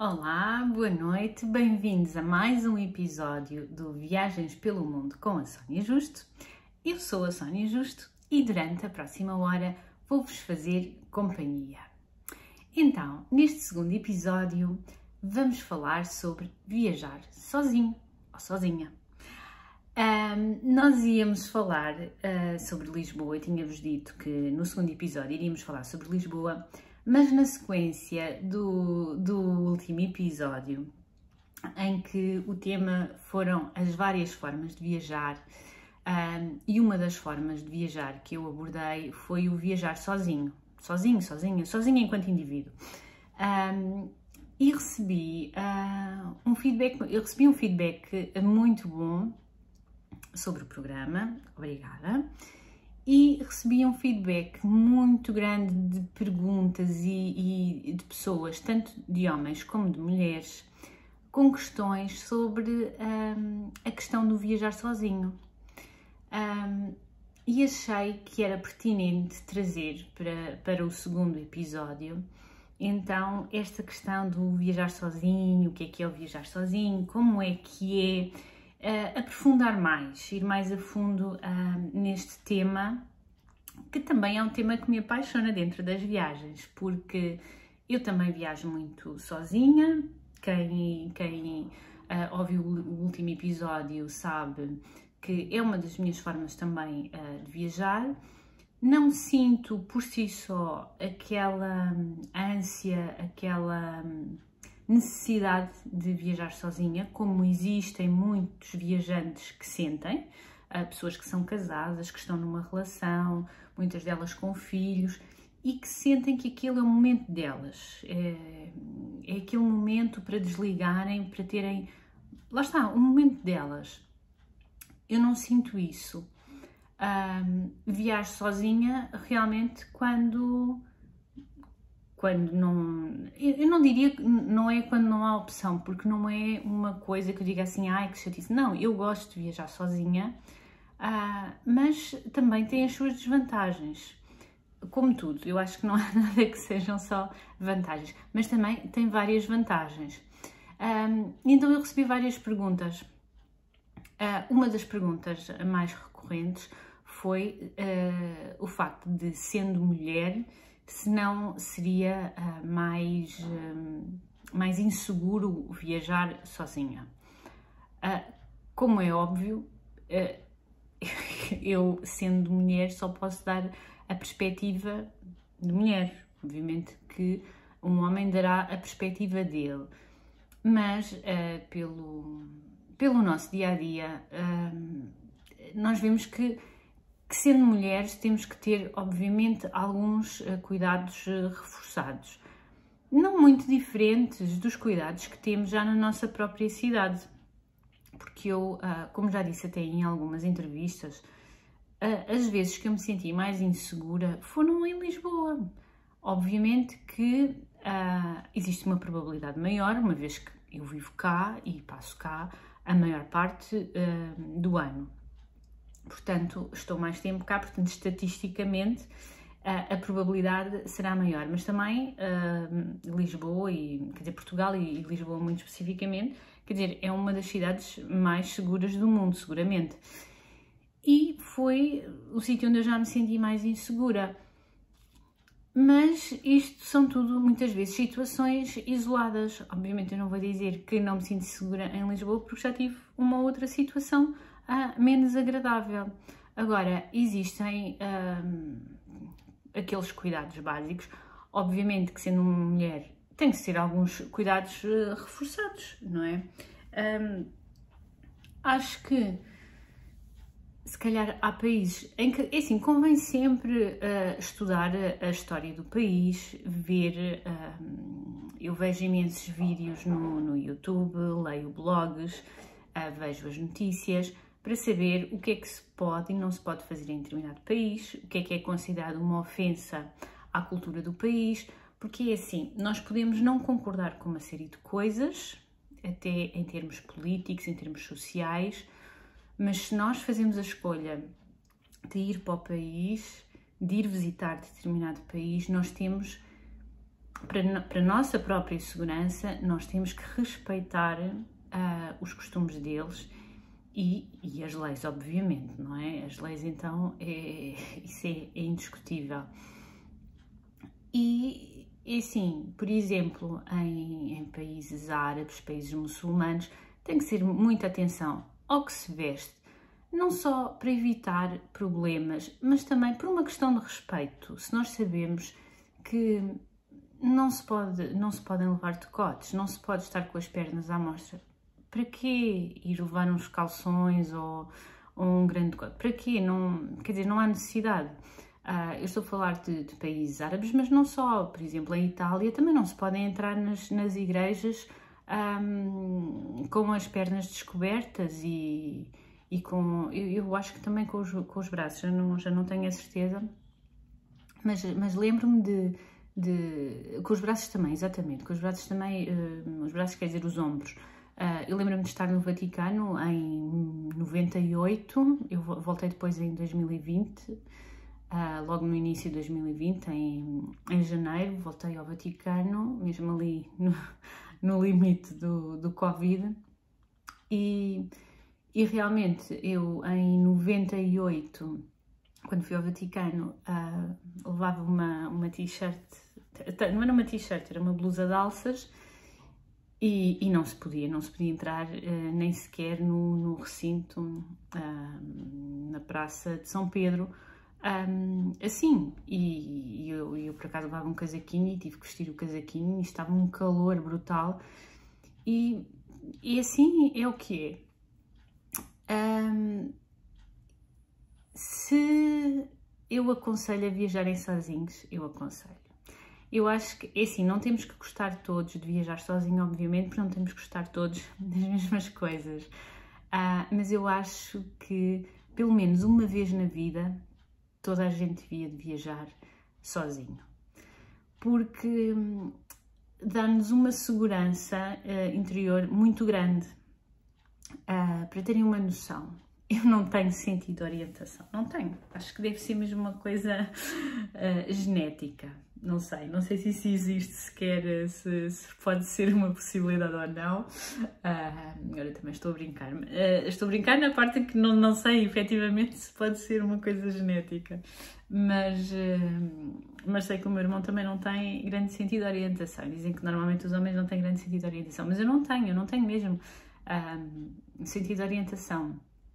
Olá, boa noite, bem-vindos a mais um episódio do Viagens pelo Mundo com a Sónia Justo. Eu sou a Sónia Justo e durante a próxima hora vou-vos fazer companhia. Então, neste segundo episódio, vamos falar sobre viajar sozinho ou sozinha. Nós íamos falar sobre Lisboa, eu tinha-vos dito que no segundo episódio iríamos falar sobre Lisboa, mas na sequência do último episódio, em que o tema foram as várias formas de viajar, e uma das formas de viajar que eu abordei foi o viajar sozinho, sozinha enquanto indivíduo. E recebi um feedback muito bom sobre o programa, obrigada. E recebi um feedback muito grande de perguntas e de pessoas, tanto de homens como de mulheres, com questões sobre a questão do viajar sozinho. E achei que era pertinente trazer para o segundo episódio, então, esta questão do viajar sozinho, o que é o viajar sozinho, como é que é, aprofundar mais, ir mais a fundo neste tema, que também é um tema que me apaixona dentro das viagens, porque eu também viajo muito sozinha. Quem ouviu o último episódio sabe que é uma das minhas formas também de viajar. Não sinto por si só aquela ânsia, aquela necessidade de viajar sozinha, como existem muitos viajantes que sentem, pessoas que são casadas, que estão numa relação, muitas delas com filhos, e que sentem que aquele é o momento delas, é aquele momento para desligarem, para terem, lá está, o momento delas. Eu não sinto isso. Viajo sozinha realmente quando não, eu não diria que não é quando não há opção, porque não é uma coisa que eu diga assim, ai que chatice. Não, eu gosto de viajar sozinha, mas também tem as suas desvantagens. Como tudo, eu acho que não há nada que sejam só vantagens, mas também tem várias vantagens. Então eu recebi várias perguntas. Uma das perguntas mais recorrentes foi o facto de, sendo mulher, se não seria mais inseguro viajar sozinha. Como é óbvio, eu, sendo mulher, só posso dar a perspectiva de mulher. Obviamente que um homem dará a perspectiva dele, mas pelo nosso dia-a-dia, nós vemos que sendo mulheres temos que ter, obviamente, alguns cuidados reforçados, não muito diferentes dos cuidados que temos já na nossa própria cidade, porque eu, como já disse até em algumas entrevistas, as vezes que eu me senti mais insegura foram em Lisboa. Obviamente que existe uma probabilidade maior, uma vez que eu vivo cá e passo cá a maior parte do ano. Portanto, estou mais tempo cá, portanto, estatisticamente, a probabilidade será maior. Mas também Lisboa, quer dizer, Portugal e Lisboa muito especificamente, quer dizer, é uma das cidades mais seguras do mundo, seguramente. E foi o sítio onde eu já me senti mais insegura. Mas isto são tudo, muitas vezes, situações isoladas. Obviamente eu não vou dizer que não me sinto segura em Lisboa, porque já tive uma outra situação menos agradável. Agora, existem aqueles cuidados básicos. Obviamente que, sendo uma mulher, tem que ser alguns cuidados reforçados, não é? Acho que se calhar há países em que, assim, convém sempre estudar a história do país, ver, eu vejo imensos vídeos no YouTube, leio blogs, vejo as notícias, para saber o que é que se pode e não se pode fazer em determinado país, o que é considerado uma ofensa à cultura do país, porque é assim, nós podemos não concordar com uma série de coisas, até em termos políticos, em termos sociais, mas se nós fazemos a escolha de ir para o país, de ir visitar determinado país, nós temos para a nossa própria segurança, nós temos que respeitar os costumes deles e as leis, obviamente, não é? As leis, então, isso é indiscutível. E assim, por exemplo, em países árabes, países muçulmanos, tem que ser muita atenção ao que se veste, não só para evitar problemas, mas também por uma questão de respeito. Se nós sabemos que não se podem levar decotes, não se pode estar com as pernas à mostra, para quê ir levar uns calções ou um grande decote? Para quê? Não, quer dizer, não há necessidade. Eu estou a falar de países árabes, mas não só. Por exemplo, em Itália também não se podem entrar nas igrejas com as pernas descobertas e com... Eu acho que também com os braços, já não tenho a certeza, mas lembro-me com os braços também, exatamente, com os braços também, os braços quer dizer os ombros. Eu lembro-me de estar no Vaticano em 98, eu voltei depois em 2020, logo no início de 2020, em janeiro, voltei ao Vaticano, mesmo ali no limite do Covid, e realmente eu em 98, quando fui ao Vaticano, levava uma t-shirt, não era uma t-shirt, era uma blusa de alças, e não se podia entrar nem sequer no recinto, na Praça de São Pedro, assim. E eu por acaso levava um casaquinho e tive que vestir o casaquinho e estava um calor brutal, e assim é o que é. Se eu aconselho a viajarem sozinhos, eu aconselho. Eu acho que, é assim, não temos que gostar todos de viajar sozinho, obviamente, porque não temos que gostar todos das mesmas coisas. Mas eu acho que, pelo menos uma vez na vida, toda a gente devia de viajar sozinho. Porque dá-nos uma segurança interior muito grande. Para terem uma noção, eu não tenho sentido de orientação, não tenho. Acho que deve ser mesmo uma coisa genética. Não sei se isso existe sequer, se pode ser uma possibilidade ou não. Agora também estou a brincar. Estou a brincar na parte em que não sei efetivamente se pode ser uma coisa genética. Mas sei que o meu irmão também não tem grande sentido de orientação. Dizem que normalmente os homens não têm grande sentido de orientação, mas eu não tenho mesmo sentido de orientação.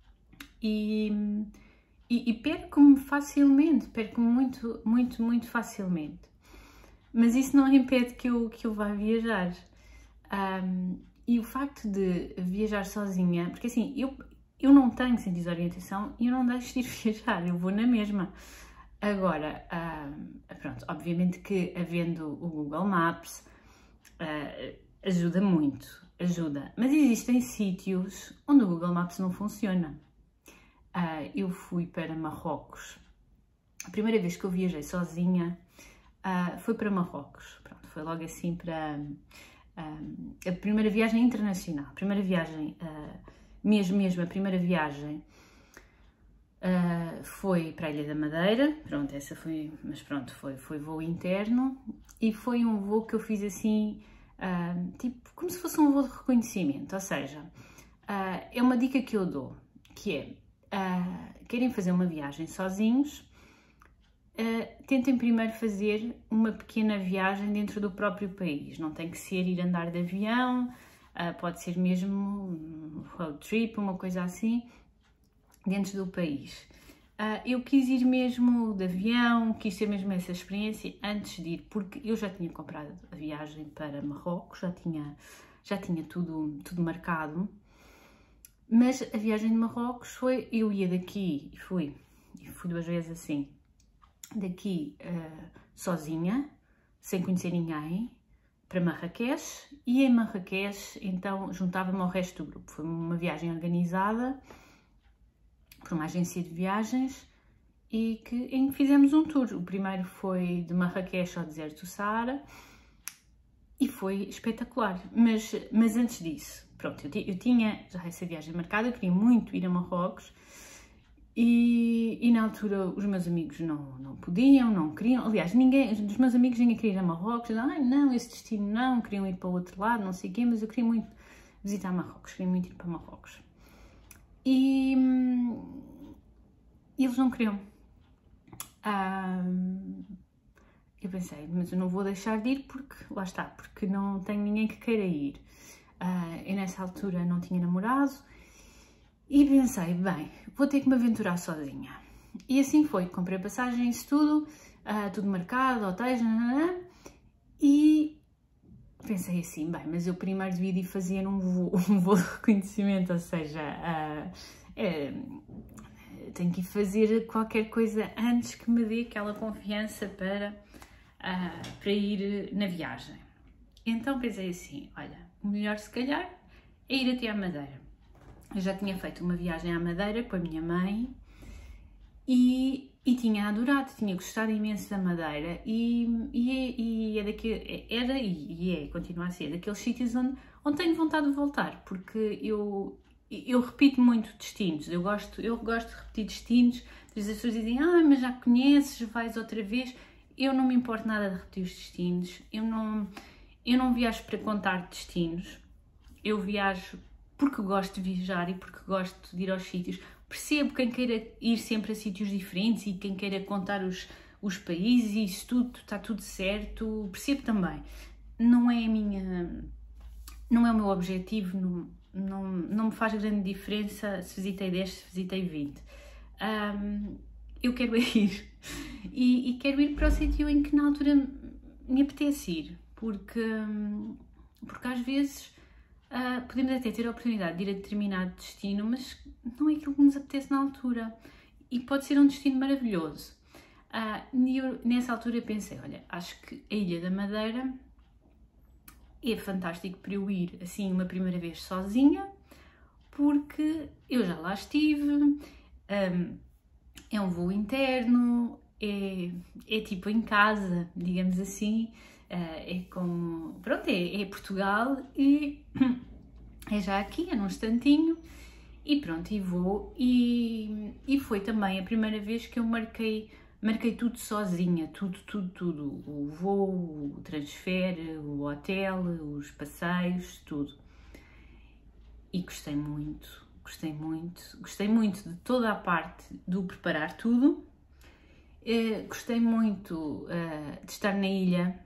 E perco-me facilmente, perco-me muito facilmente. Mas isso não impede que eu vá viajar. E o facto de viajar sozinha, porque assim, eu não tenho sentido de orientação e eu não deixo de ir viajar, eu vou na mesma. Agora, pronto, obviamente que havendo o Google Maps, ajuda muito, ajuda. Mas existem sítios onde o Google Maps não funciona. Eu fui para Marrocos. A primeira vez que eu viajei sozinha foi para Marrocos. Pronto, foi logo assim para a primeira viagem internacional. A primeira viagem, mesmo a primeira viagem, foi para a Ilha da Madeira. Pronto, essa foi, mas pronto, foi voo interno. E foi um voo que eu fiz assim, tipo, como se fosse um voo de reconhecimento. Ou seja, é uma dica que eu dou, que é, querem fazer uma viagem sozinhos, tentem primeiro fazer uma pequena viagem dentro do próprio país. Não tem que ser ir andar de avião, pode ser mesmo um road trip, uma coisa assim, dentro do país. Eu quis ir mesmo de avião, quis ter mesmo essa experiência antes de ir, porque eu já tinha comprado a viagem para Marrocos, já tinha tudo marcado. Mas a viagem de Marrocos foi, eu ia daqui, e fui 2 vezes assim, daqui sozinha, sem conhecer ninguém, para Marrakech, e em Marrakech então juntava-me ao resto do grupo. Foi uma viagem organizada por uma agência de viagens em que fizemos um tour. O primeiro foi de Marrakech ao deserto do Saara e foi espetacular, mas antes disso, pronto, eu tinha já essa viagem marcada, eu queria muito ir a Marrocos E na altura os meus amigos não podiam, não queriam, aliás, ninguém dos meus amigos ninguém queria ir a Marrocos, ai não, esse destino não, queriam ir para o outro lado, não sei o quê, mas eu queria muito visitar Marrocos, queria muito ir para Marrocos. E eles não queriam. Eu pensei, mas eu não vou deixar de ir porque, lá está, porque não tenho ninguém que queira ir. Eu nessa altura não tinha namorado e pensei, bem, vou ter que me aventurar sozinha. E assim foi, comprei passagens, tudo marcado, hotéis, e pensei assim, bem, mas eu primeiro devia ir fazer um voo de reconhecimento, ou seja, tenho que ir fazer qualquer coisa antes que me dê aquela confiança para ir na viagem. Então pensei assim, olha, o melhor se calhar é ir até à Madeira. Eu já tinha feito uma viagem à Madeira com a minha mãe e tinha adorado, tinha gostado imenso da Madeira e continua a ser daqueles sítios onde tenho vontade de voltar, porque eu repito muito destinos, eu gosto de repetir destinos. As pessoas dizem, mas já conheces, vais outra vez. Eu não me importo nada de repetir os destinos, eu não viajo para contar destinos, eu viajo porque gosto de viajar e porque gosto de ir aos sítios. Percebo quem queira ir sempre a sítios diferentes e quem queira contar os países e isso tudo, está tudo certo, percebo também. Não é o meu objetivo, não me faz grande diferença se visitei 10, se visitei 20. Eu quero ir e quero ir para o sítio em que na altura me apetece ir, porque às vezes podemos até ter a oportunidade de ir a determinado destino, mas não é aquilo que nos apetece na altura e pode ser um destino maravilhoso. E eu, nessa altura pensei, olha, acho que a Ilha da Madeira é fantástico para eu ir assim uma primeira vez sozinha, porque eu já lá estive, é um voo interno, é tipo em casa, digamos assim, é como, pronto, é Portugal e é já aqui, é num instantinho e pronto, e vou e foi também a primeira vez que eu marquei tudo sozinha, tudo, o voo, o transfer, o hotel, os passeios, tudo. E gostei muito de toda a parte do preparar tudo, gostei muito de estar na ilha,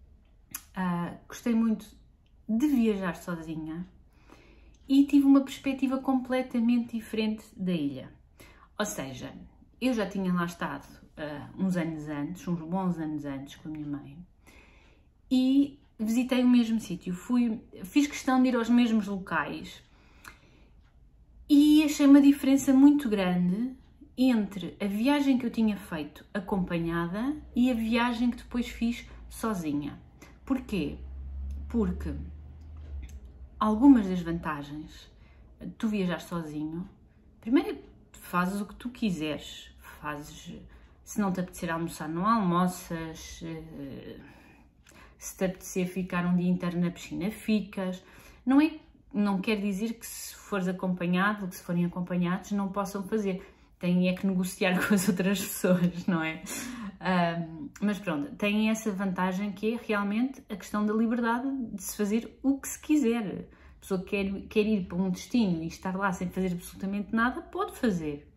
gostei muito de viajar sozinha e tive uma perspectiva completamente diferente da ilha. Ou seja, eu já tinha lá estado uns bons anos antes com a minha mãe e visitei o mesmo sítio, fiz questão de ir aos mesmos locais e achei uma diferença muito grande entre a viagem que eu tinha feito acompanhada e a viagem que depois fiz sozinha. Porquê? Porque algumas das vantagens de tu viajar sozinho, primeiro fazes o que tu quiseres, se não te apetecer almoçar, não almoças, se te apetecer ficar um dia inteiro na piscina, ficas. Não quer dizer que se fores acompanhado, que se forem acompanhados, não possam fazer. Têm que negociar com as outras pessoas, não é? Mas pronto, têm essa vantagem que é realmente a questão da liberdade de se fazer o que se quiser. A pessoa que quer ir para um destino e estar lá sem fazer absolutamente nada, pode fazer.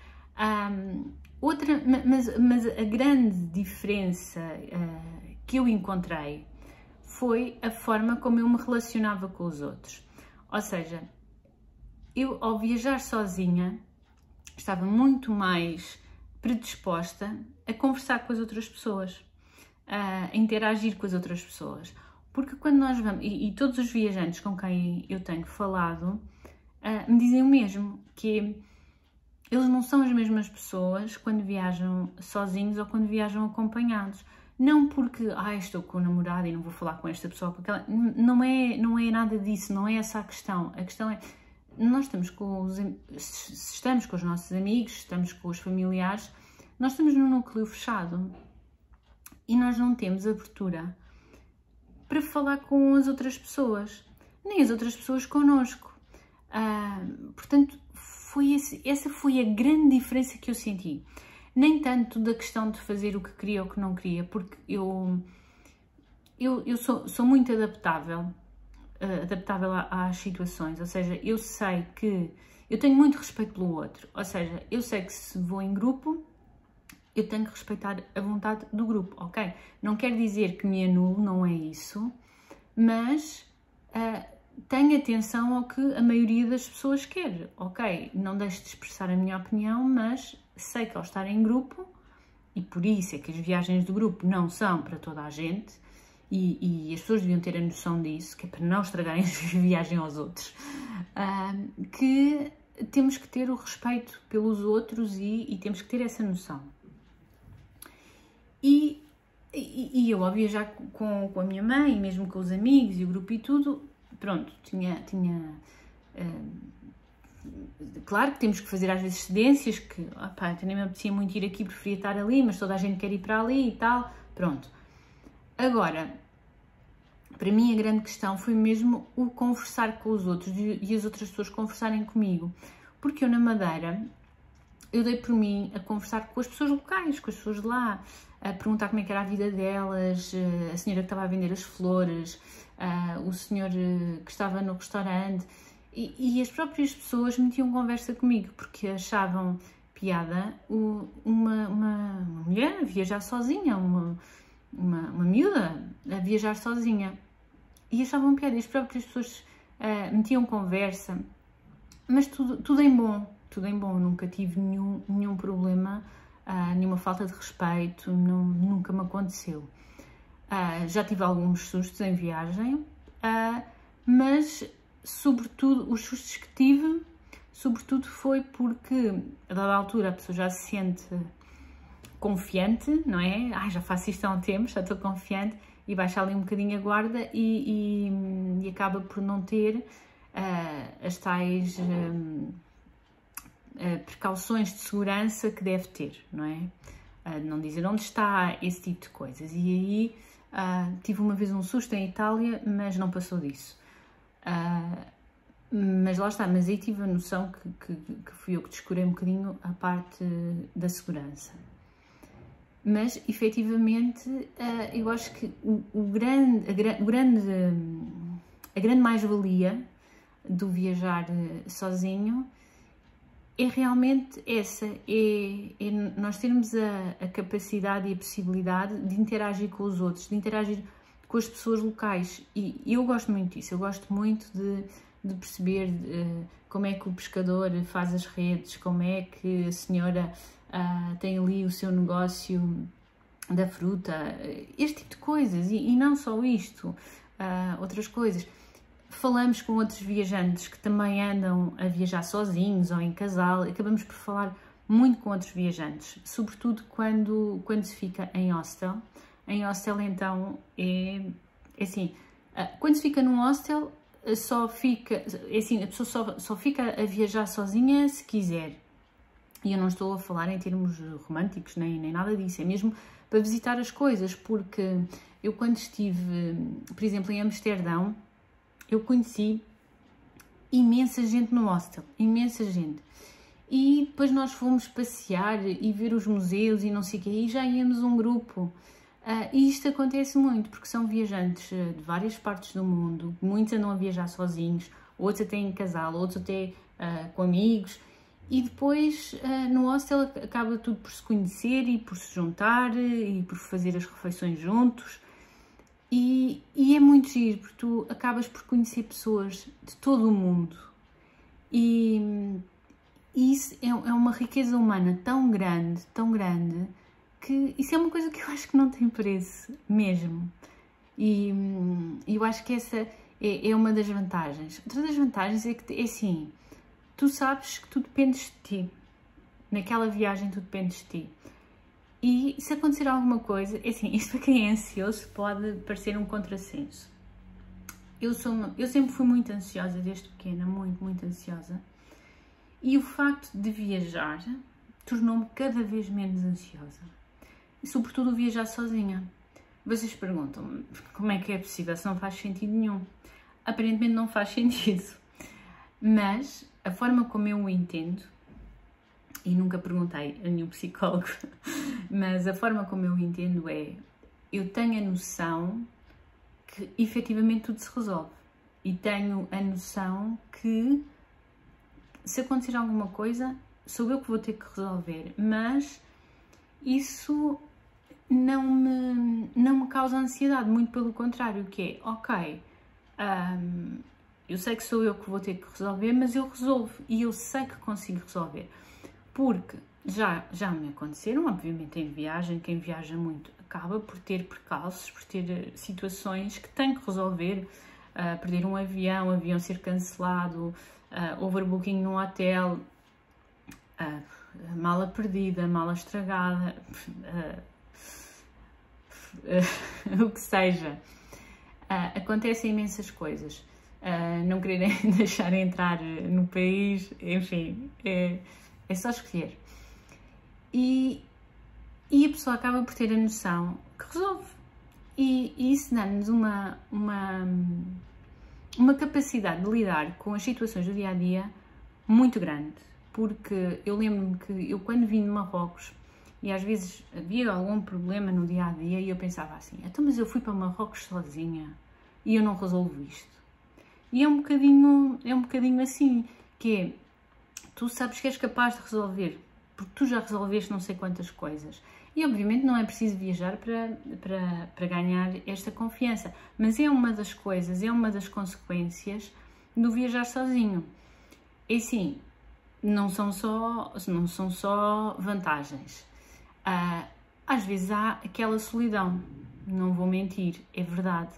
Mas a grande diferença que eu encontrei foi a forma como eu me relacionava com os outros. Ou seja, eu ao viajar sozinha estava muito mais predisposta a conversar com as outras pessoas, a interagir com as outras pessoas. Porque quando nós vamos, e todos os viajantes com quem eu tenho falado me dizem o mesmo, que eles não são as mesmas pessoas quando viajam sozinhos ou quando viajam acompanhados. Não porque, estou com o namorado e não vou falar com esta pessoa, porque não é nada disso, não é essa a questão. A questão é, nós estamos com os nossos amigos, estamos com os familiares, nós estamos num núcleo fechado e nós não temos abertura para falar com as outras pessoas, nem as outras pessoas connosco. Portanto, essa foi a grande diferença que eu senti. Nem tanto da questão de fazer o que queria ou o que não queria, porque eu sou muito adaptável às situações, ou seja, eu sei que eu tenho muito respeito pelo outro, ou seja, eu sei que se vou em grupo, eu tenho que respeitar a vontade do grupo, ok? Não quer dizer que me anulo, não é isso, mas tenho atenção ao que a maioria das pessoas quer, ok? Não deixo de expressar a minha opinião, mas sei que ao estar em grupo, e por isso é que as viagens do grupo não são para toda a gente, e as pessoas deviam ter a noção disso, que é para não estragarem a viagem aos outros, que temos que ter o respeito pelos outros e temos que ter essa noção. E eu, ao viajar com a minha mãe, e mesmo com os amigos e o grupo e tudo, pronto, claro que temos que fazer às vezes cedências, que nem me apetecia muito ir aqui, preferia estar ali, mas toda a gente quer ir para ali e tal, pronto. Agora, para mim a grande questão foi mesmo o conversar com os outros e as outras pessoas conversarem comigo, porque eu na Madeira, eu dei por mim a conversar com as pessoas locais, com as pessoas de lá, a perguntar como é que era a vida delas, a senhora que estava a vender as flores, o senhor que estava no restaurante, e as próprias pessoas metiam conversa comigo, porque achavam piada uma mulher a viajar sozinha, uma miúda a viajar sozinha, e achavam piada, e as próprias pessoas metiam conversa, mas tudo em bom, nunca tive nenhum problema, nenhuma falta de respeito, nunca me aconteceu. Já tive alguns sustos em viagem, mas sobretudo os sustos que tive, foi porque a dada altura a pessoa já se sente confiante, não é? Já faço isto há um tempo, já estou confiante, e baixa ali um bocadinho a guarda e acaba por não ter as tais precauções de segurança que deve ter, não é? Não dizer onde está, esse tipo de coisas. E aí tive uma vez um susto em Itália, mas não passou disso. Mas lá está, mas aí tive a noção que fui eu que descurei um bocadinho a parte da segurança. Mas, efetivamente, eu acho que a grande mais-valia do viajar sozinho é realmente essa, nós termos a capacidade e a possibilidade de interagir com os outros, de interagir com as pessoas locais, e eu gosto muito disso, eu gosto muito de perceber como é que o pescador faz as redes, como é que a senhora tem ali o seu negócio da fruta, este tipo de coisas, e não só isto, outras coisas. Falamos com outros viajantes que também andam a viajar sozinhos ou em casal, acabamos por falar muito com outros viajantes, sobretudo quando se fica em hostel. Em hostel, então, é assim, quando se fica num hostel, a pessoa só fica a viajar sozinha se quiser. E eu não estou a falar em termos românticos, nem nada disso, é mesmo para visitar as coisas, porque eu quando estive, por exemplo, em Amsterdão, eu conheci imensa gente no hostel, imensa gente. E depois nós fomos passear e ver os museus e não sei o quê, e já íamos um grupo. E isto acontece muito, porque são viajantes de várias partes do mundo, muitos andam a viajar sozinhos, outros até em casal, outros até com amigos, e depois no hostel acaba tudo por se conhecer e por se juntar e por fazer as refeições juntos. E é muito giro, porque tu acabas por conhecer pessoas de todo o mundo, e isso é uma riqueza humana tão grande, que isso é uma coisa que eu acho que não tem preço mesmo. E eu acho que essa é uma das vantagens. Outra das vantagens é que, é assim, tu sabes que tu dependes de ti, naquela viagem tu dependes de ti. E se acontecer alguma coisa, é assim, isto para quem é ansioso pode parecer um contrassenso. Eu sempre fui muito ansiosa desde pequena, muito ansiosa. E o facto de viajar tornou-me cada vez menos ansiosa. E sobretudo viajar sozinha. Vocês perguntam-me como é que é possível, se não faz sentido nenhum. Aparentemente não faz sentido. Mas a forma como eu o entendo, e nunca perguntei a nenhum psicólogo, mas a forma como eu o entendo é, eu tenho a noção que efetivamente tudo se resolve. E tenho a noção que se acontecer alguma coisa, sou eu que vou ter que resolver. Mas isso não me causa ansiedade, muito pelo contrário, que é, ok, eu sei que sou eu que vou ter que resolver, mas eu resolvo e eu sei que consigo resolver. Porque já me aconteceram, obviamente em viagem, quem viaja muito acaba por ter percalços, por ter situações que tem que resolver, perder um avião, o avião ser cancelado, overbooking num hotel, mala perdida, mala estragada, o que seja. Acontecem imensas coisas. Não quererem deixar entrar no país, enfim, é só escolher. E a pessoa acaba por ter a noção que resolve. E isso dá-nos uma capacidade de lidar com as situações do dia-a-dia muito grande. Porque eu lembro-me que eu, quando vim de Marrocos, e às vezes havia algum problema no dia-a-dia, e eu pensava assim, então, mas eu fui para Marrocos sozinha e eu não resolvo isto. E é um bocadinho assim, que é, tu sabes que és capaz de resolver, porque tu já resolveste não sei quantas coisas. E obviamente não é preciso viajar para ganhar esta confiança, mas é uma das coisas, é uma das consequências do viajar sozinho. E assim, não são só vantagens. Às vezes há aquela solidão, não vou mentir, é verdade.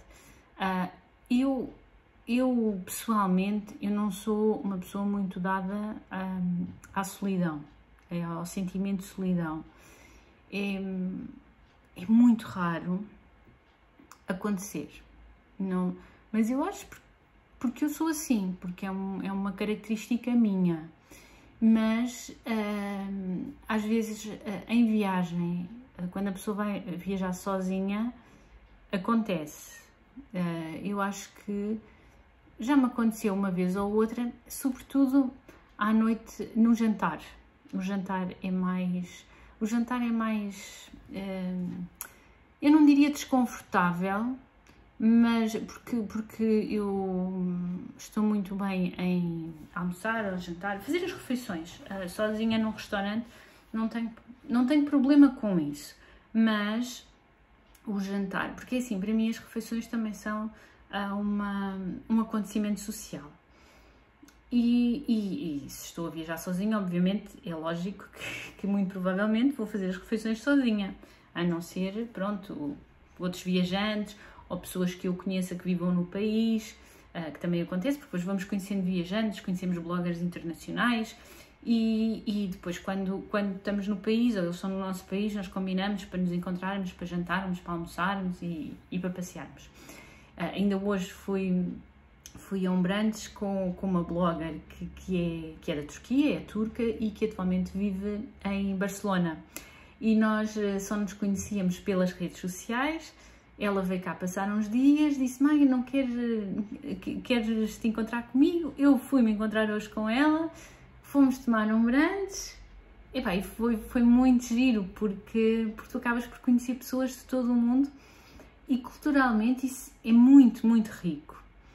Eu pessoalmente, eu não sou uma pessoa muito dada à solidão, ao sentimento de solidão. É muito raro acontecer, não, mas eu acho porque eu sou assim, porque é uma característica minha. Mas às vezes em viagem, quando a pessoa vai viajar sozinha, acontece. Eu acho que já me aconteceu uma vez ou outra, sobretudo à noite no jantar. O jantar é mais, eu não diria desconfortável, mas porque eu estou muito bem em almoçar ou jantar, fazer as refeições sozinha num restaurante, não tenho problema com isso, mas o jantar, porque assim, para mim as refeições também são um acontecimento social. E se estou a viajar sozinha, obviamente, é lógico que muito provavelmente vou fazer as refeições sozinha, a não ser, pronto, outros viajantes ou pessoas que eu conheça que vivam no país, que também acontece, porque depois vamos conhecendo viajantes, conhecemos bloggers internacionais e depois quando estamos no país ou eles estão no nosso país, nós combinamos para nos encontrarmos, para jantarmos, para almoçarmos e para passearmos. Ainda hoje fui a um brunch com uma blogger que é da Turquia, é turca e que atualmente vive em Barcelona. E nós só nos conhecíamos pelas redes sociais. Ela veio cá passar uns dias, disse: Maia, não queres te encontrar comigo? Eu fui-me encontrar hoje com ela, fomos tomar um brunch. E foi muito giro, porque tu acabas por conhecer pessoas de todo o mundo e culturalmente isso é muito, muito rico.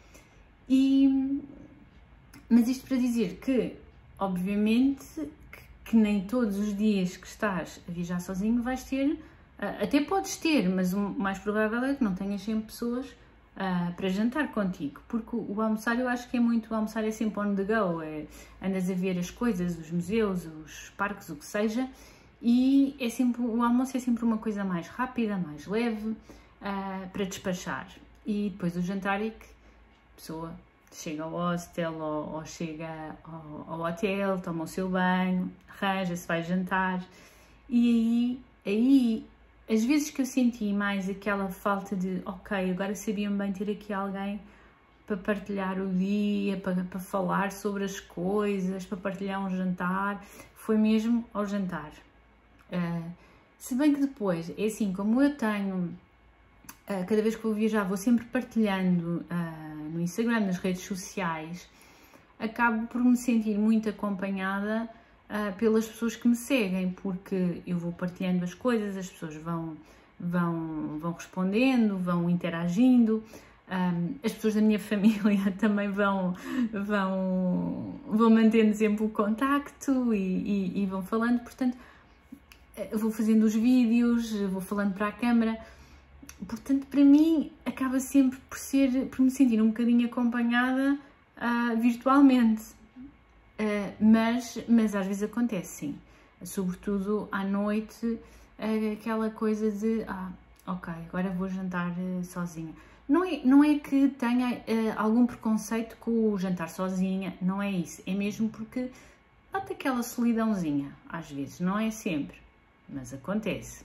Mas isto para dizer que, obviamente, que nem todos os dias que estás a viajar sozinho vais ter, até podes ter, mas o mais provável é que não tenhas sempre pessoas para jantar contigo, porque o almoçar eu acho que o almoçar é sempre on the go, andas a ver as coisas, os museus, os parques, o que seja, e o almoço é sempre uma coisa mais rápida, mais leve, para despachar. E depois o jantar é que a pessoa chega ao hostel ou chega ao hotel, toma o seu banho, arranja-se, vai jantar. E aí, as vezes que eu senti mais aquela falta de ok, agora sabia-me bem ter aqui alguém para partilhar o dia, para falar sobre as coisas, para partilhar um jantar, foi mesmo ao jantar. Se bem que depois, é assim, como eu tenho, cada vez que vou viajar, vou sempre partilhando no Instagram, nas redes sociais, acabo por me sentir muito acompanhada pelas pessoas que me seguem, porque eu vou partilhando as coisas, as pessoas vão respondendo, vão interagindo, as pessoas da minha família também vão mantendo sempre o contacto e vão falando, portanto, vou fazendo os vídeos, vou falando para a câmara, portanto, para mim, acaba sempre por me sentir um bocadinho acompanhada virtualmente, mas às vezes acontece, sim, sobretudo à noite, aquela coisa de, ok, agora vou jantar sozinha. Não é que tenha algum preconceito com o jantar sozinha, não é isso, é mesmo porque bate aquela solidãozinha, às vezes, não é sempre, mas acontece.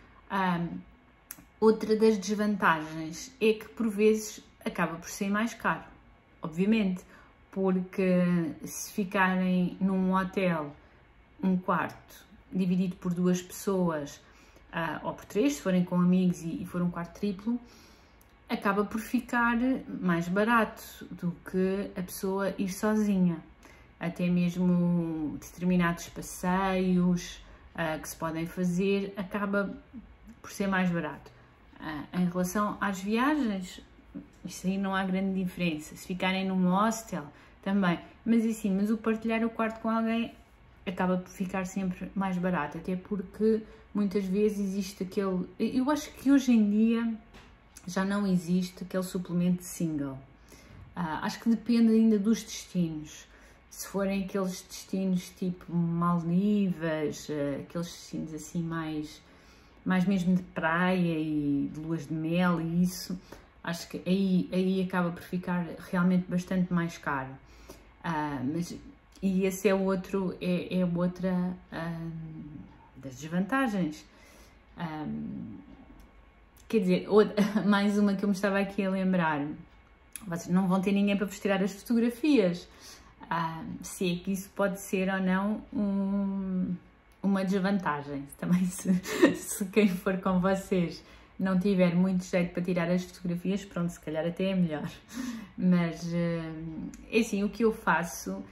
Outra das desvantagens é que por vezes acaba por ser mais caro, obviamente, porque se ficarem num hotel, um quarto dividido por 2 pessoas, ou por 3, se forem com amigos e for um quarto triplo, acaba por ficar mais barato do que a pessoa ir sozinha. Até mesmo determinados passeios que se podem fazer, acaba por ser mais barato. Em relação às viagens, isso aí não há grande diferença. Se ficarem num hostel, também. Mas o partilhar o quarto com alguém acaba por ficar sempre mais barato, até porque muitas vezes existe aquele... Eu acho que hoje em dia já não existe aquele suplemento single. Acho que depende ainda dos destinos. Se forem aqueles destinos tipo Maldivas, aqueles destinos assim mais mesmo de praia e de luas de mel e isso, acho que aí acaba por ficar realmente bastante mais caro. E esse é outra das desvantagens. Quer dizer, mais uma que eu me estava aqui a lembrar, vocês não vão ter ninguém para vos tirar as fotografias, se é que isso pode ser ou não uma desvantagem. Também se quem for com vocês não tiver muito jeito para tirar as fotografias, pronto, se calhar até é melhor. Mas, é assim, o que eu faço,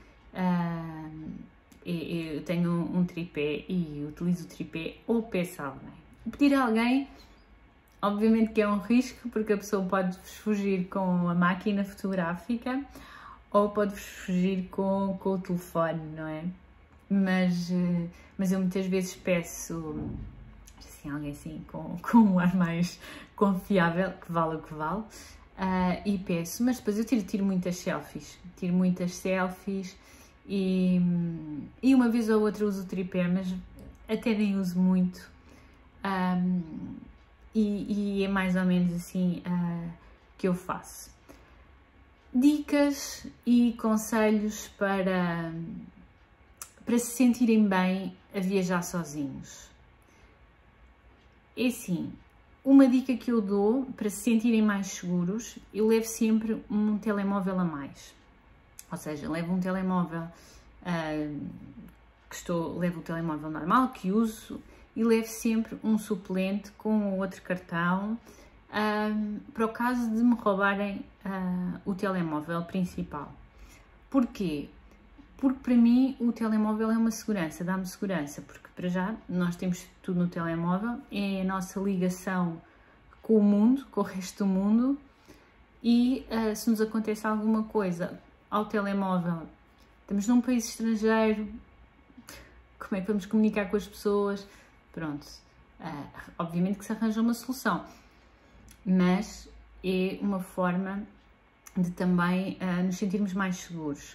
eu tenho um tripé e utilizo o tripé ou peço a alguém. Pedir a alguém, obviamente que é um risco, porque a pessoa pode-vos fugir com a máquina fotográfica ou pode-vos fugir com o telefone, não é? Mas eu muitas vezes peço assim, alguém assim com um ar mais confiável, que vale o que vale, e peço, mas depois eu tiro muitas selfies, e uma vez ou outra uso o tripé, mas até nem uso muito, e é mais ou menos assim que eu faço. Dicas e conselhos para se sentirem bem a viajar sozinhos. É assim, uma dica que eu dou para se sentirem mais seguros, eu levo sempre um telemóvel a mais. Ou seja, levo um telemóvel, levo o telemóvel normal que uso e levo sempre um suplente com outro cartão para o caso de me roubarem o telemóvel principal. Porquê? Porque para mim o telemóvel é uma segurança, dá-me segurança, porque para já nós temos tudo no telemóvel, é a nossa ligação com o mundo, com o resto do mundo, e se nos acontece alguma coisa ao telemóvel, estamos num país estrangeiro, como é que vamos comunicar com as pessoas? Pronto, obviamente que se arranja uma solução, mas é uma forma de também nos sentirmos mais seguros.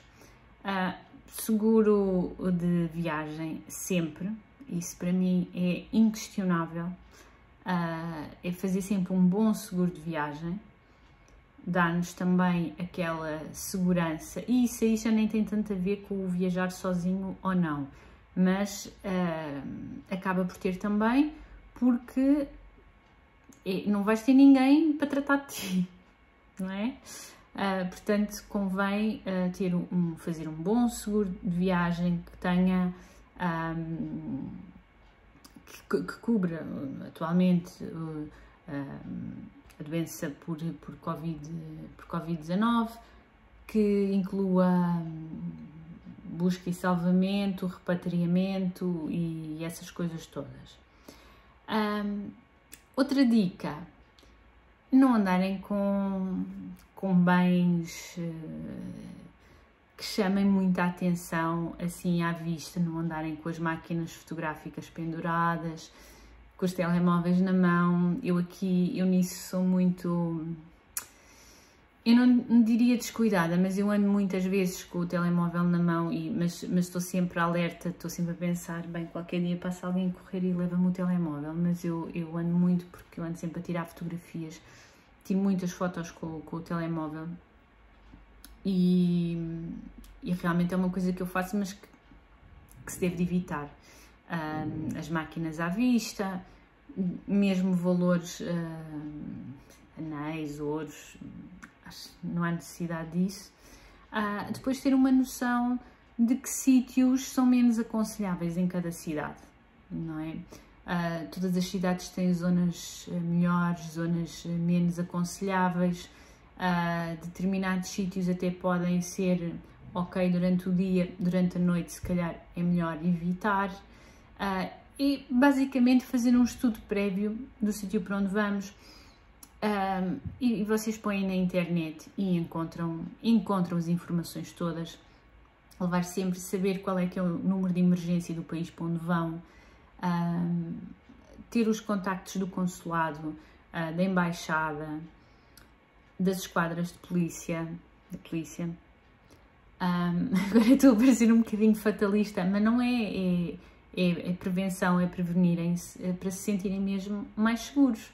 Seguro de viagem sempre, isso para mim é inquestionável, é fazer sempre um bom seguro de viagem, dá-nos também aquela segurança, e isso aí já nem tem tanto a ver com o viajar sozinho ou não, mas acaba por ter também, porque não vais ter ninguém para tratar de ti, não é? Portanto, convém fazer um bom seguro de viagem que tenha, que cubra atualmente a doença por Covid-19, que inclua busca e salvamento, repatriamento e essas coisas todas. Outra dica, não andarem com bens que chamem muita atenção assim à vista, não andarem com as máquinas fotográficas penduradas, com os telemóveis na mão. Eu nisso sou muito, eu não diria descuidada, mas eu ando muitas vezes com o telemóvel na mão, mas estou sempre alerta, estou sempre a pensar, bem, qualquer dia passa alguém a correr e leva-me o telemóvel, mas eu ando muito porque eu ando sempre a tirar fotografias, tiro muitas fotos com o telemóvel e realmente é uma coisa que eu faço, mas que se deve de evitar. As máquinas à vista, mesmo valores, anéis, ouros, acho que não há necessidade disso. Depois ter uma noção de que sítios são menos aconselháveis em cada cidade, não é? Todas as cidades têm zonas melhores, zonas menos aconselháveis, determinados sítios até podem ser ok durante o dia, durante a noite se calhar é melhor evitar, e basicamente fazer um estudo prévio do sítio para onde vamos, e vocês põem na internet e encontram as informações todas. Levar sempre, saber qual é que é o número de emergência do país para onde vão, ter os contactos do consulado, da embaixada, das esquadras de polícia, da polícia. Agora estou a parecer um bocadinho fatalista, mas não é, é prevenção, é prevenirem-se para se sentirem mesmo mais seguros.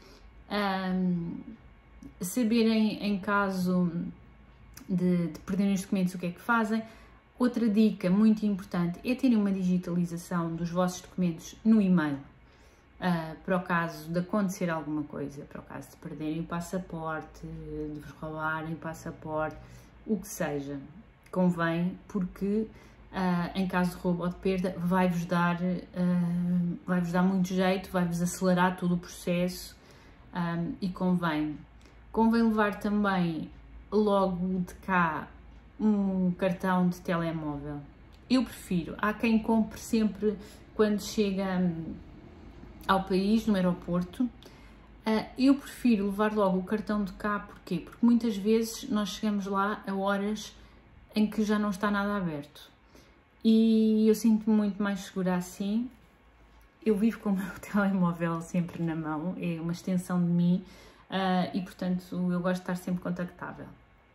Saberem em caso de perderem os documentos o que é que fazem. Outra dica muito importante é terem uma digitalização dos vossos documentos no e-mail, para o caso de acontecer alguma coisa, para o caso de perderem o passaporte, de vos roubarem o passaporte, o que seja, convém, porque em caso de roubo ou de perda vai-vos dar muito jeito, vai-vos acelerar todo o processo, e convém levar também logo de cá um cartão de telemóvel. Eu prefiro, há quem compre sempre quando chega ao país, no aeroporto. Eu prefiro levar logo o cartão de cá, porquê? Porque muitas vezes nós chegamos lá a horas em que já não está nada aberto e eu sinto-me muito mais segura assim. Eu vivo com o meu telemóvel sempre na mão, é uma extensão de mim, e portanto eu gosto de estar sempre contactável.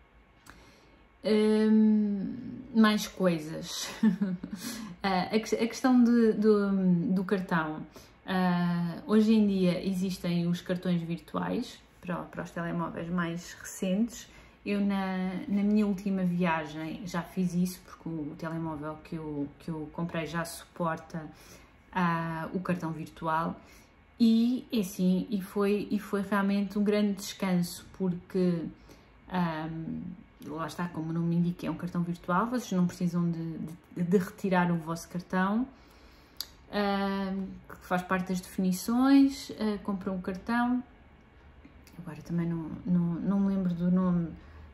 Mais coisas. A questão do cartão. Hoje em dia existem os cartões virtuais para os telemóveis mais recentes. Eu na minha última viagem já fiz isso, porque o telemóvel que eu comprei já suporta o cartão virtual, e assim, foi realmente um grande descanso, porque lá está, como o nome indica, é um cartão virtual, vocês não precisam de retirar o vosso cartão, que faz parte das definições. Compram um cartão, agora também não me lembro do nome,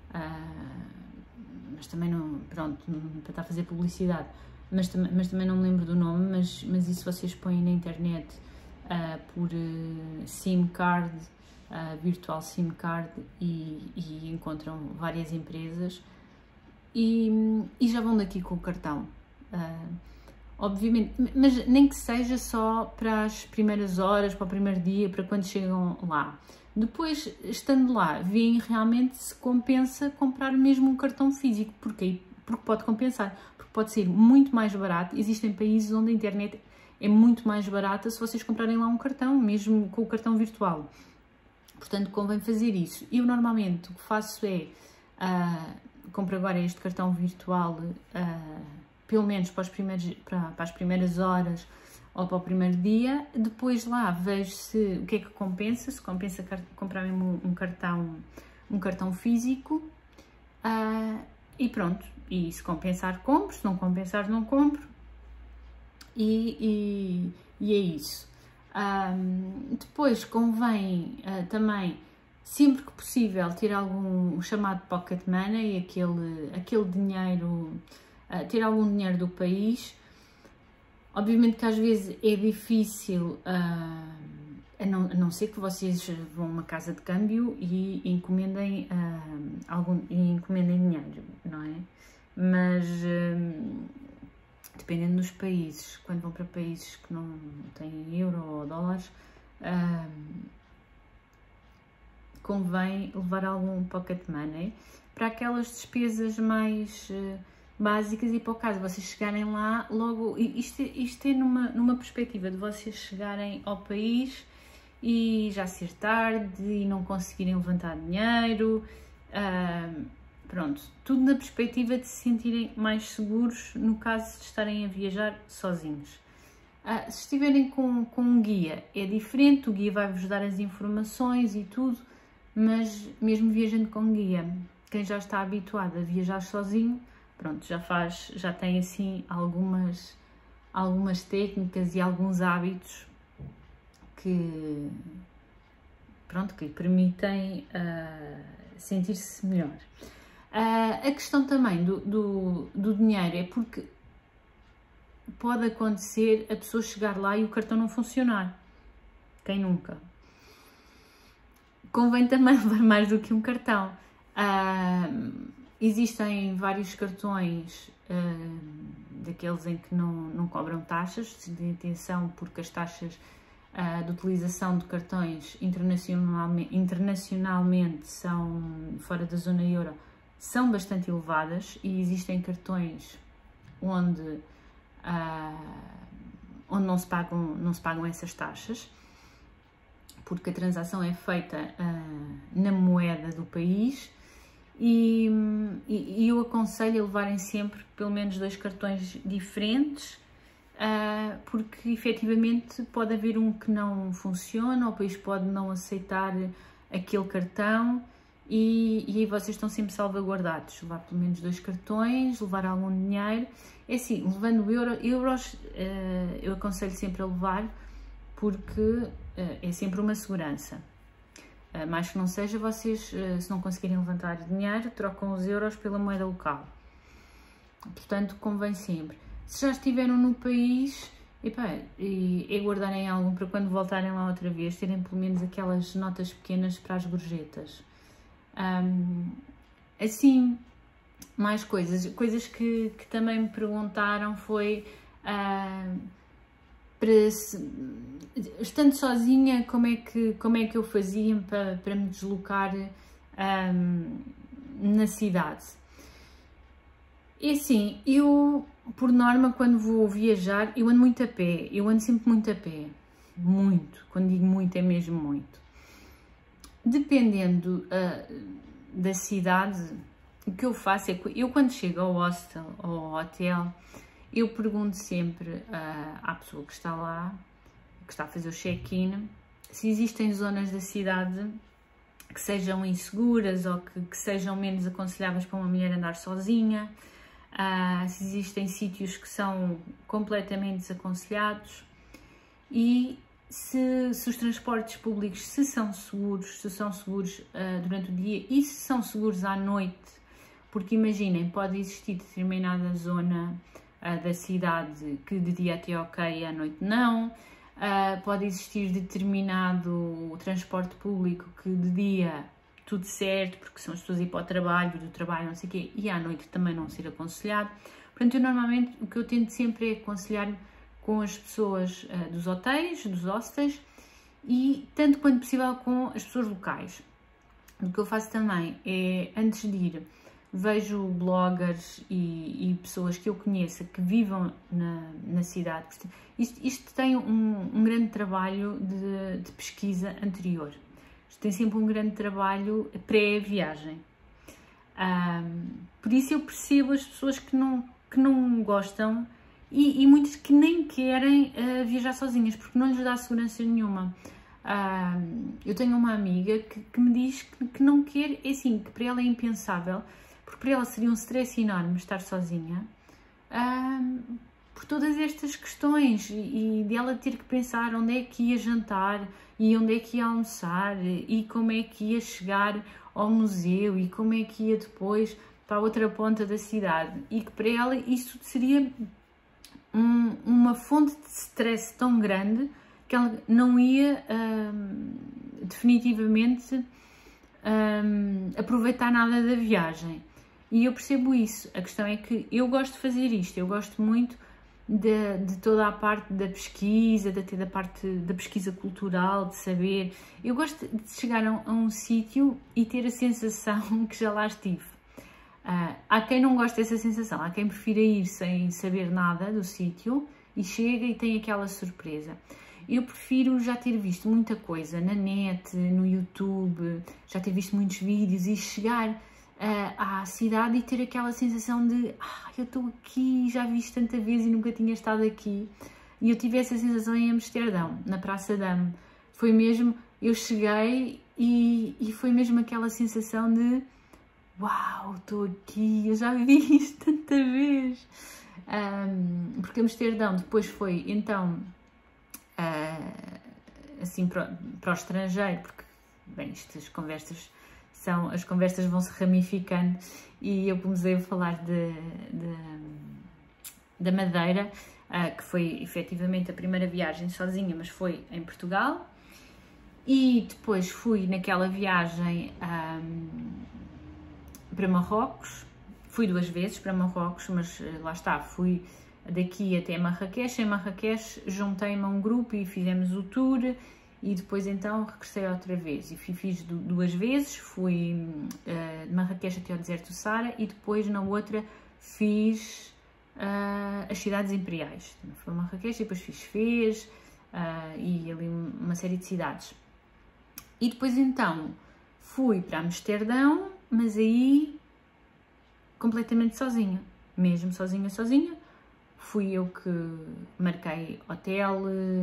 mas também não, pronto, para estar a fazer publicidade, mas também não me lembro do nome, mas isso vocês põem na internet por SIM card, virtual SIM card, e encontram várias empresas e já vão daqui com o cartão. Obviamente, mas nem que seja só para as primeiras horas, para o primeiro dia, para quando chegam lá. Depois, estando lá, veem realmente se compensa comprar mesmo um cartão físico. Porquê? Porque pode compensar, porque pode ser muito mais barato. Existem países onde a internet é muito mais barata se vocês comprarem lá um cartão, mesmo com o cartão virtual. Portanto, convém fazer isso. Eu normalmente o que faço é, compro agora este cartão virtual, pelo menos para as primeiras horas ou para o primeiro dia. Depois lá vejo o que é que compensa, se compensa comprar mesmo um cartão físico, e pronto. E se compensar, compro, se não compensar, não compro. E é isso. Depois convém também sempre que possível ter algum chamado pocket money, aquele dinheiro, ter algum dinheiro do país. Obviamente que às vezes é difícil, a não ser que vocês vão a uma casa de câmbio e encomendem, encomendem dinheiro, não é? Mas dependendo dos países, quando vão para países que não têm euro ou dólares, convém levar algum pocket money para aquelas despesas mais básicas e para o caso vocês chegarem lá, logo, isto é numa perspectiva de vocês chegarem ao país e já ser tarde e não conseguirem levantar dinheiro, pronto, tudo na perspectiva de se sentirem mais seguros no caso de estarem a viajar sozinhos. Se estiverem com um guia é diferente, o guia vai-vos dar as informações e tudo, mas mesmo viajando com guia, quem já está habituado a viajar sozinho, pronto, já tem assim algumas técnicas e alguns hábitos que, pronto, que lhe permitem sentir-se melhor. A questão também do dinheiro é porque pode acontecer a pessoa chegar lá e o cartão não funcionar. Quem nunca? Convém também levar mais do que um cartão. Existem vários cartões daqueles em que não cobram taxas de intenção, porque as taxas de utilização de cartões internacionalmente são, fora da zona euro, são bastante elevadas, e existem cartões onde não se pagam essas taxas, porque a transação é feita na moeda do país, e eu aconselho a levarem sempre pelo menos 2 cartões diferentes, porque efetivamente pode haver um que não funciona, o país pode não aceitar aquele cartão, e aí vocês estão sempre salvaguardados. Levar pelo menos 2 cartões, levar algum dinheiro, é assim, levando euros, eu aconselho sempre a levar, porque é sempre uma segurança. Mais que não seja, vocês, se não conseguirem levantar dinheiro, trocam os euros pela moeda local. Portanto, convém sempre. Se já estiveram no país, é guardarem algum para quando voltarem lá outra vez, terem pelo menos aquelas notas pequenas para as gorjetas. Assim, mais coisas que também me perguntaram foi... estando sozinha, como é que eu fazia para me deslocar na cidade? E assim, eu, por norma, quando vou viajar, eu ando muito a pé, eu ando sempre muito a pé, muito, quando digo muito é mesmo muito. Dependendo da cidade, o que eu faço é que eu, quando chego ao hostel ou ao hotel, eu pergunto sempre à pessoa que está lá, que está a fazer o check-in, se existem zonas da cidade que sejam inseguras ou que sejam menos aconselháveis para uma mulher andar sozinha, se existem sítios que são completamente desaconselhados, e se os transportes públicos se são seguros durante o dia e se são seguros à noite, porque imaginem, pode existir determinada zona da cidade que de dia até ok e à noite não, pode existir determinado transporte público que de dia tudo certo, porque são as pessoas a ir para o trabalho, do trabalho não sei o quê, e à noite também não ser aconselhado. Portanto, eu normalmente o que eu tento sempre é aconselhar com as pessoas dos hotéis, dos hostels, e tanto quanto possível com as pessoas locais. O que eu faço também é, antes de ir, vejo bloggers e pessoas que eu conheça que vivam na cidade. Isto tem um grande trabalho de pesquisa anterior. Isto tem sempre um grande trabalho pré-viagem. Por isso eu percebo as pessoas que não gostam e muitas que nem querem viajar sozinhas, porque não lhes dá segurança nenhuma. Eu tenho uma amiga que me diz que não quer, é assim, que para ela é impensável, porque para ela seria um stress enorme estar sozinha, por todas estas questões e de ela ter que pensar onde é que ia jantar e onde é que ia almoçar e como é que ia chegar ao museu e como é que ia depois para a outra ponta da cidade, e que para ela isso seria uma fonte de stress tão grande que ela não ia definitivamente aproveitar nada da viagem. E eu percebo isso. A questão é que eu gosto de fazer isto, eu gosto muito de toda a parte da pesquisa, da parte da pesquisa cultural, de saber. Eu gosto de chegar a um sítio e ter a sensação que já lá estive. Há quem não goste dessa sensação, há quem prefira ir sem saber nada do sítio e chega e tem aquela surpresa. Eu prefiro já ter visto muita coisa na net, no YouTube, já ter visto muitos vídeos e chegar à cidade e ter aquela sensação de eu estou aqui, já vi isto tanta vez e nunca tinha estado aqui. E eu tive essa sensação em Amsterdão, na Praça Dam. Foi mesmo, eu cheguei e foi mesmo aquela sensação de uau, estou aqui, eu já vi isto tanta vez. Porque Amsterdão depois foi então assim para o estrangeiro, porque bem, estas conversas vão se ramificando e eu comecei a falar da Madeira, que foi efetivamente a primeira viagem sozinha, mas foi em Portugal, e depois fui naquela viagem para Marrocos, fui 2 vezes para Marrocos, mas lá está, fui daqui até Marrakech. Em Marrakech juntei-me a um grupo e fizemos o tour e depois então regressei outra vez e fiz 2 vezes, fui de Marrakech até ao deserto do Sara e depois na outra fiz as cidades imperiais. Fui a Marrakech e depois fiz Fez e ali uma série de cidades. E depois então fui para Amsterdão, mas aí completamente sozinha, mesmo sozinha. Fui eu que marquei hotel,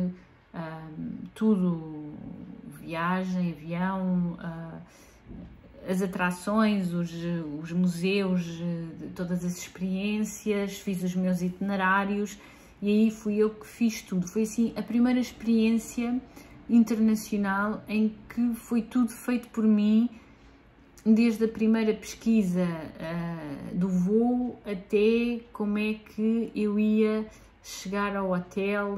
tudo, viagem, avião, as atrações, os museus, todas as experiências, fiz os meus itinerários e aí fui eu que fiz tudo. Foi assim a primeira experiência internacional em que foi tudo feito por mim, desde a primeira pesquisa do voo até como é que eu ia chegar ao hotel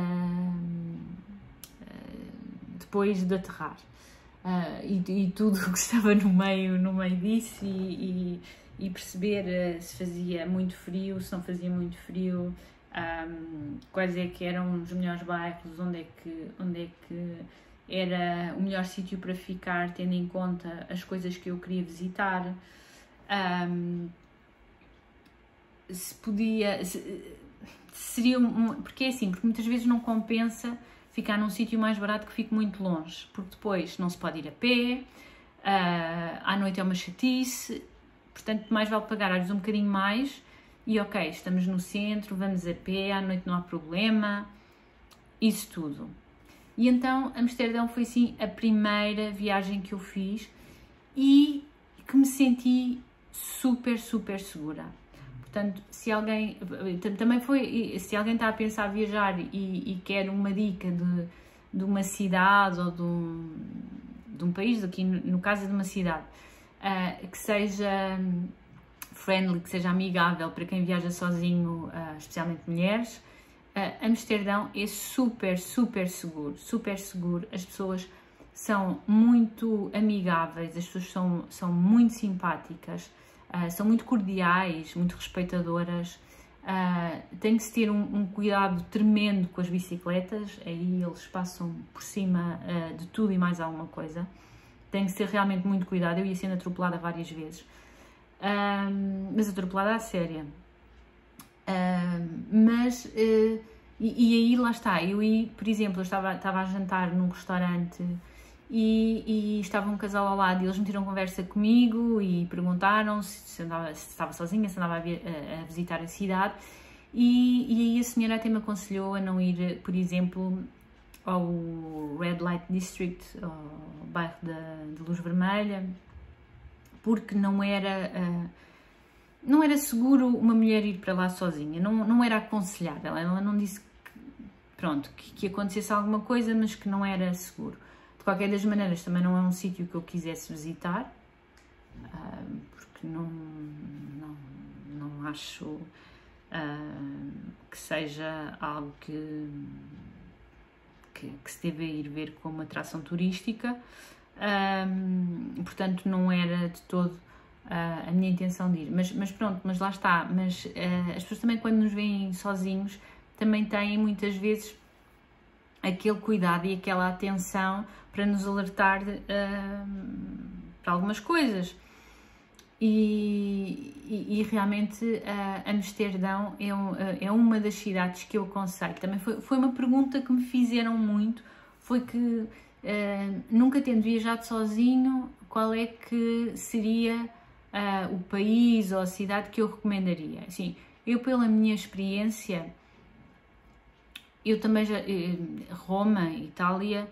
depois de aterrar. E tudo o que estava no meio disso e perceber se fazia muito frio, se não fazia muito frio, quais é que eram os melhores bairros, onde é que era o melhor sítio para ficar, tendo em conta as coisas que eu queria visitar, se podia, seria porque é assim, porque muitas vezes não compensa ficar num sítio mais barato que fique muito longe, porque depois não se pode ir a pé, à noite é uma chatice, portanto mais vale pagar às vezes um bocadinho mais e ok, estamos no centro, vamos a pé, à noite não há problema, isso tudo. E então Amsterdão foi assim a primeira viagem que eu fiz e que me senti super segura. Portanto, se alguém também foi, se alguém está a pensar viajar e quer uma dica de uma cidade ou de um país, aqui no caso de uma cidade, que seja friendly, que seja amigável para quem viaja sozinho, especialmente mulheres, Amsterdão é super seguro, as pessoas são muito amigáveis, as pessoas são muito simpáticas, são muito cordiais, muito respeitadoras, tem que se ter um cuidado tremendo com as bicicletas, aí eles passam por cima de tudo e mais alguma coisa, tem que ter realmente muito cuidado, eu ia sendo atropelada várias vezes, mas atropelada à séria. E aí lá está, por exemplo, eu estava a jantar num restaurante e estava um casal ao lado e eles meteram conversa comigo e perguntaram se estava sozinha, se andava a visitar a cidade e aí a senhora até me aconselhou a não ir, por exemplo, ao Red Light District, ao bairro de Luz Vermelha, porque não era... não era seguro uma mulher ir para lá sozinha, não era aconselhável, ela não disse pronto, que acontecesse alguma coisa, mas que não era seguro. De qualquer das maneiras, também não é um sítio que eu quisesse visitar, porque não acho que seja algo que se deve ir ver como atração turística, portanto não era de todo a minha intenção de ir, mas pronto, mas lá está, mas as pessoas também quando nos veem sozinhos também têm muitas vezes aquele cuidado e aquela atenção para nos alertar para algumas coisas. E realmente Amsterdão é uma das cidades que eu aconselho. Também foi uma pergunta que me fizeram muito, foi que nunca tendo viajado sozinho, qual é que seria o país ou a cidade que eu recomendaria? Assim, eu pela minha experiência, eu também já, Roma, Itália,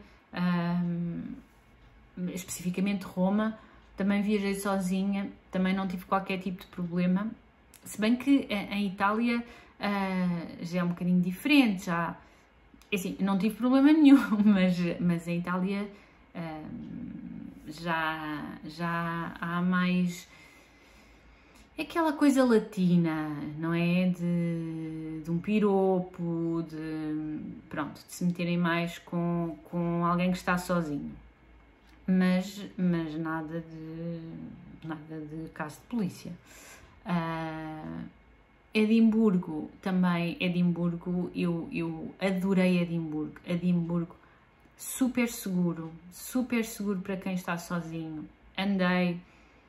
especificamente Roma, também viajei sozinha, também não tive qualquer tipo de problema, se bem que em Itália já é um bocadinho diferente, já, assim, não tive problema nenhum, mas em Itália já há mais aquela coisa latina, não é? De um piropo, pronto, de se meterem mais com alguém que está sozinho. Mas nada de caso de polícia. Edimburgo, também, eu adorei Edimburgo, super seguro para quem está sozinho. Andei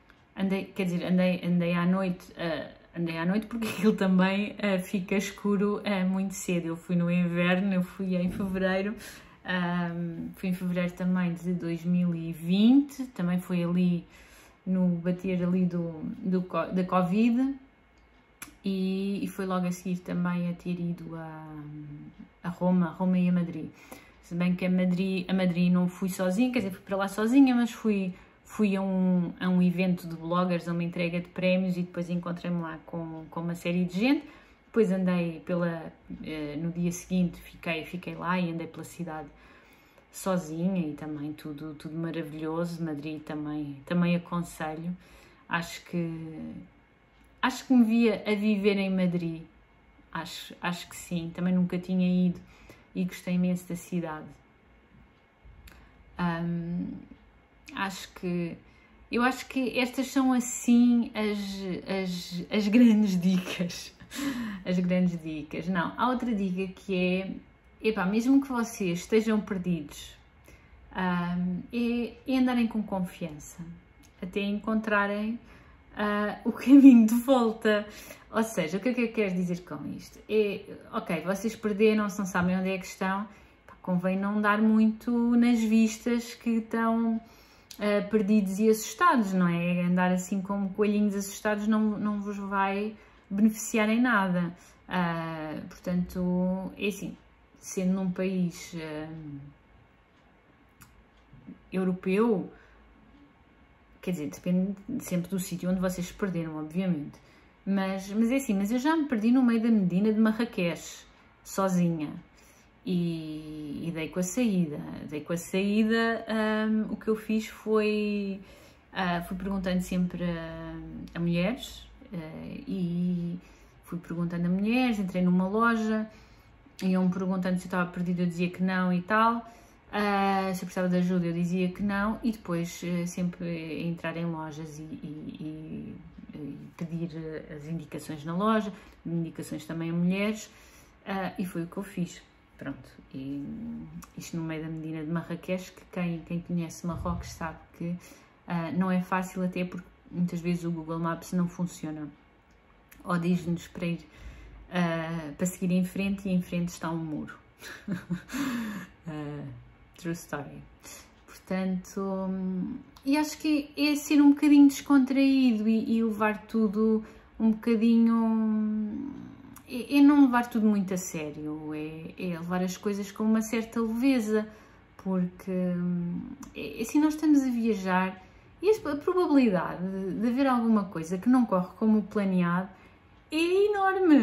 à noite porque aquilo também fica escuro muito cedo. Eu fui no inverno, eu fui em fevereiro. Fui em fevereiro também de 2020, também foi ali no bater ali da Covid e foi logo a seguir também a ter ido a Roma e a Madrid. Se bem que a Madrid não fui sozinha, quer dizer, fui para lá sozinha, mas fui a um evento de bloggers, a uma entrega de prémios e depois encontrei-me lá com uma série de gente. Depois andei no dia seguinte fiquei lá e andei pela cidade sozinha e também tudo maravilhoso. Madrid também aconselho. Acho que me via a viver em Madrid. Acho que sim. Também nunca tinha ido e gostei imenso da cidade. Eu acho que estas são assim as grandes dicas. As grandes dicas. Não, há outra dica que é, mesmo que vocês estejam perdidos, é andarem com confiança, até encontrarem o caminho de volta. Ou seja, o que é que eu quero dizer com isto? Ok, vocês perderam-se, não sabem onde é que estão, convém não dar muito nas vistas que estão perdidos e assustados, não é? Andar assim como coelhinhos assustados não vos vai beneficiar em nada. Portanto, é assim, sendo num país europeu, quer dizer, depende sempre do sítio onde vocês se perderam, obviamente. Mas é assim, mas eu já me perdi no meio da Medina de Marrakech, sozinha. E dei com a saída. O que eu fiz foi fui perguntando sempre a mulheres, e fui perguntando a mulheres, entrei numa loja, iam-me perguntando se eu estava perdida, eu dizia que não e tal, se eu precisava de ajuda eu dizia que não, e depois sempre entrar em lojas e pedir as indicações na loja, indicações também a mulheres, e foi o que eu fiz. Pronto, e isto no meio da Medina de Marrakech, que quem conhece Marrocos sabe que não é fácil, até porque muitas vezes o Google Maps não funciona, ou diz-nos para ir para seguir em frente e em frente está um muro. True story. Portanto, e acho que é ser um bocadinho descontraído e levar tudo um bocadinho... É não levar tudo muito a sério, é levar as coisas com uma certa leveza, porque assim nós estamos a viajar E a probabilidade de haver alguma coisa que não corre como planeado é enorme.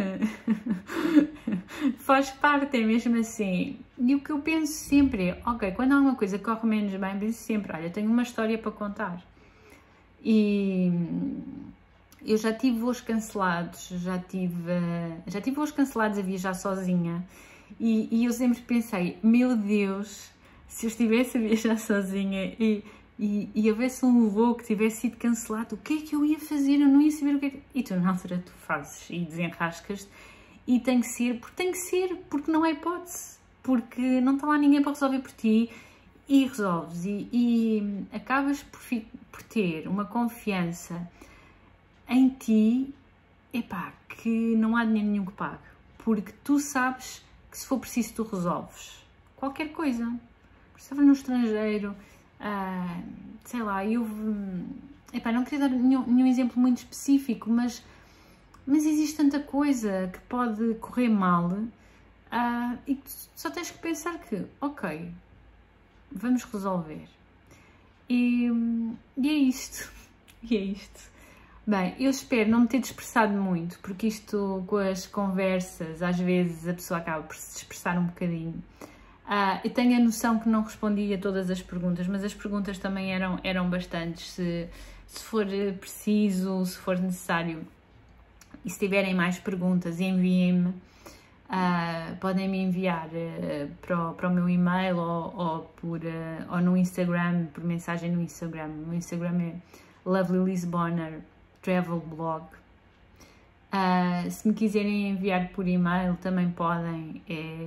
Faz parte, é mesmo assim. E o que eu penso sempre é, ok, quando há uma coisa que corre menos bem, penso sempre, olha, tenho uma história para contar. E eu já tive voos cancelados, já tive voos cancelados a viajar sozinha. E eu sempre pensei, meu Deus, se eu estivesse a viajar sozinha e houvesse um voo que tivesse sido cancelado, o que é que eu ia fazer? Eu não ia saber o que é que... E tu, na altura, tu fazes e desenrascas e tem que ser, porque não há hipótese, porque não está lá ninguém para resolver por ti e resolves. E acabas por ter uma confiança em ti, epá, que não há dinheiro nenhum que pague, porque tu sabes que se for preciso tu resolves qualquer coisa. Estava no estrangeiro, sei lá, epá, não queria dar nenhum exemplo muito específico, mas existe tanta coisa que pode correr mal e tu só tens que pensar que, ok, vamos resolver. E é isto. E é isto. Bem, eu espero não me ter dispersado muito, porque isto com as conversas, às vezes a pessoa acaba por se dispersar um bocadinho. Eu tenho a noção que não respondi a todas as perguntas, mas as perguntas também eram bastantes. Se for preciso, se for necessário, e se tiverem mais perguntas, enviem-me. Podem me enviar para o meu e-mail ou no Instagram, por mensagem no Instagram. O meu Instagram é Lovely Lisboner Travel Blog. Se me quiserem enviar por e-mail também podem, é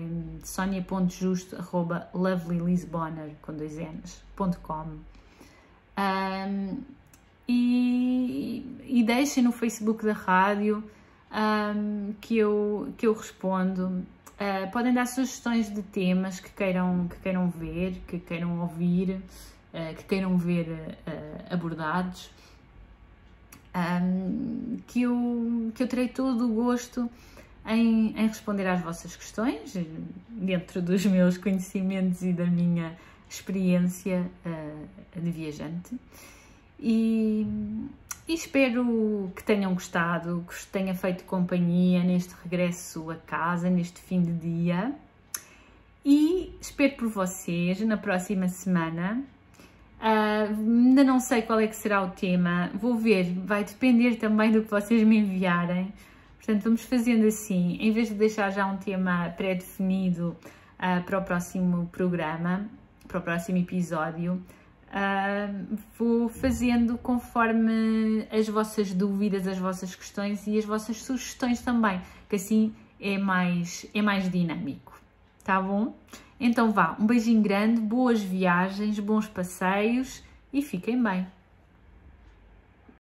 sonia.justo@lovelylisboner.com. E deixem no Facebook da rádio que eu respondo. Podem dar sugestões de temas que queiram ver, que queiram ouvir, que queiram ver abordados. Que eu terei todo o gosto em responder às vossas questões, dentro dos meus conhecimentos e da minha experiência de viajante. E espero que tenham gostado, que vos tenha feito companhia neste regresso a casa, neste fim de dia. E espero por vocês na próxima semana. Ainda não sei qual é que será o tema, vou ver, vai depender também do que vocês me enviarem. Portanto, vamos fazendo assim, em vez de deixar já um tema pré-definido para o próximo programa, para o próximo episódio, vou fazendo conforme as vossas dúvidas, as vossas questões e as vossas sugestões também, que assim é mais dinâmico, tá bom? Então vá, um beijinho grande, boas viagens, bons passeios e fiquem bem!